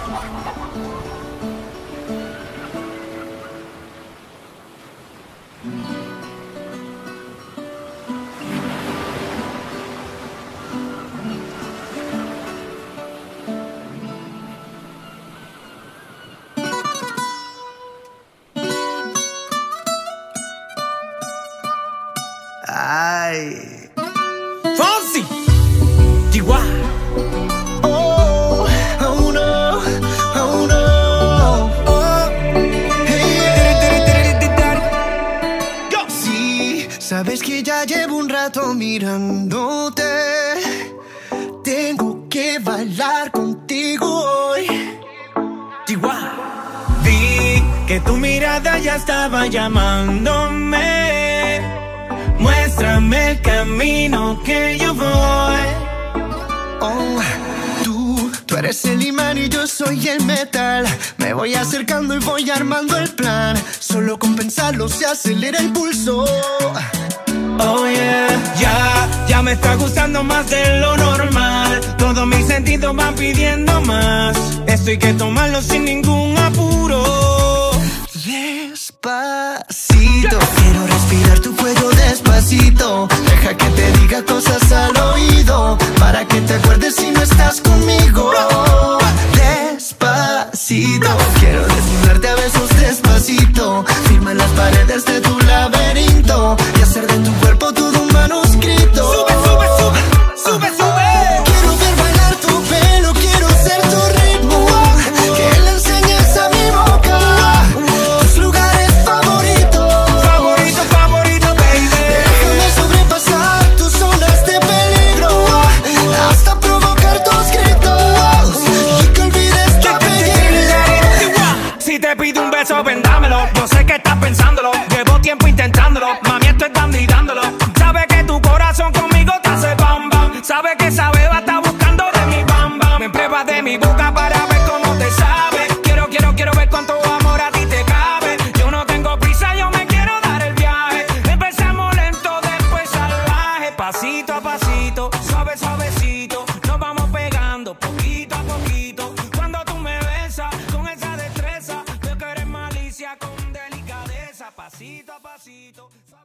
Ay, Fonsi, Chihuahua. oh, oh no, oh no, oh, hey, yeah. Sí, sabes que ya llevo un rato mirándote. Tengo que bailar contigo hoy. Chihuahua. Vi que tu mirada ya estaba llamándome. Muéstrame el camino que yo voy. Oh, tú eres el imán y yo soy el metal. Me voy acercando y voy armando el plan. Solo con pensarlo se acelera el pulso. Oh yeah, ya me está gustando más de lo normal. Todos mis sentidos van pidiendo más. Esto hay que tomarlo sin ningún apuro. Despacito, quiero respirar tu cuello despacito. Deja que te diga cosas al oído, para que te acuerdes si no estás conmigo. Despacito, quiero desnudarte a besos despacito. Firma las paredes de tu laberinto y hacer de tu cuerpo todo un manuscrito. Sube, sube, sube, sube, sube. Quiero ver bailar tu pelo, quiero ser tu ritmo. Que le enseñes a mi boca tus lugares favoritos. Favorito, favorito, baby. Déjame sobrepasar tus zonas de peligro, hasta provocar tus gritos y que olvides tu apellido. Si te pido un beso, vendámelo. Yo sé que estás pensándolo. Llevo tiempo intentándolo. Mami, esto es dando y dándolo. Sabe que tu corazón conmigo te hace bam bam. Sabe que esa beba está buscando de mi bam bam. Me pruebas de mi boca para ver cómo te sabe. Quiero ver cuánto amor a ti te cabe. Yo no tengo prisa, yo me quiero dar el viaje. Empezamos lento, después salvaje. Pasito a pasito, suave, suavecito. Nos vamos pegando poquito a poquito. Cuando tú me besas con esa destreza, veo que eres malicia con delicadeza. Pasito a pasito.